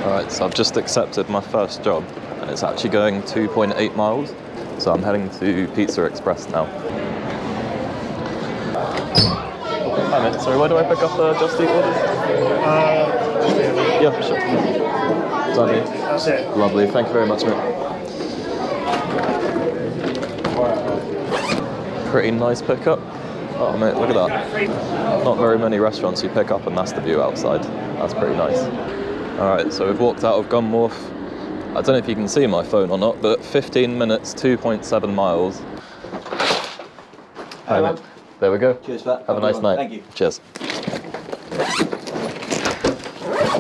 Alright, so I've just accepted my first job and it's actually going 2.8 miles. So I'm heading to Pizza Express now. Hi mate, sorry, where do I pick up Just Eat orders? Yeah, sure. That's it. Lovely, thank you very much mate. Pretty nice pickup. Oh mate, look at that. Not very many restaurants you pick up and that's the view outside. That's pretty nice. Alright, so we've walked out of Gunmorth. I don't know if you can see my phone or not, but 15 minutes, 2.7 miles. Hi mate. There we go. Cheers for that. Have a nice night. Thank you. Cheers.